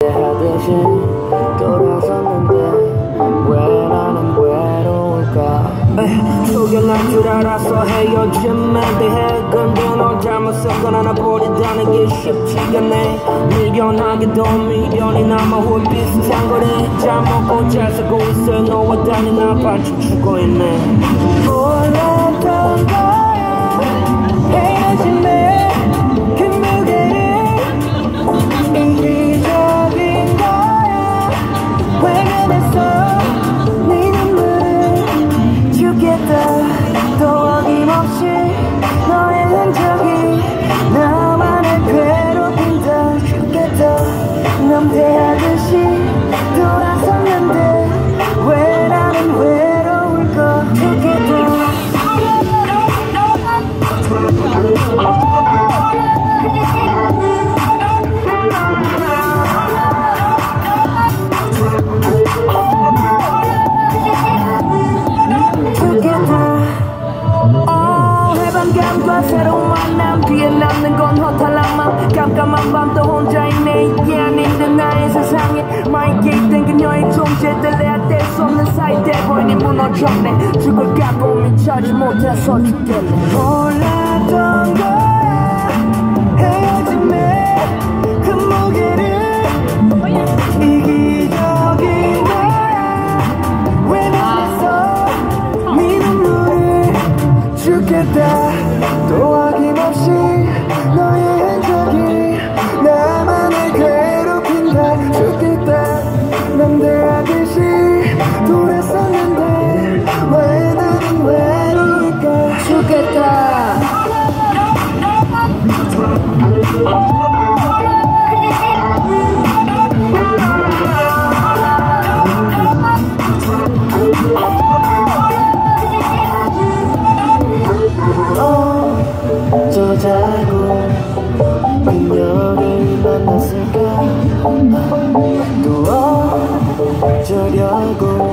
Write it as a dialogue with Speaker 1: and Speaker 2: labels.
Speaker 1: 하듯이 돌아섰는데 왜 나는 외로울까. 속여난 줄 알았어 헤어짐에 대해. 근데 널 잘못했거나 나 버리다는 게 쉽지가 않네. 미련하게도 미련이 남아 홀 비슷한 거래. 잘 먹고 잘 살고 있어 너와 다닌 나 반쯤 죽어있네. 몰랐던 거야 헤어짐에 그 무게를. 이기적인 거야 외면했어 네 눈물을. 죽겠다 또 어김없이 너의 흔적이 나만을 괴롭힌다. 죽겠다 남대하듯이 돌아섰는데 왜 나는 외로울까. 죽겠다. 해방감과 새로운 만남 뒤에 남는 건 허탈함만. 깜깜한 밤도 혼자 있네. 이게 아닌 듯 나의 세상에 많이 개입된 그녀의 존재들. 내가 뗄 수 없는 사이 돼버리니 무너졌네. 죽을까고 미쳐지 못해서 죽겠네. 몰랐던 거야 헤어짐에 그 무게를. 이기적인 거야 외면했어 네 눈물을. 죽겠다 또 어김없이 너의 흔적이 나만을 괴롭힌다. 죽겠다 남대하듯이 돌아섰는데 왜 나는 외로울까. 죽겠다. 어쩌자고 그녀를 만났을까. 또 어쩌려고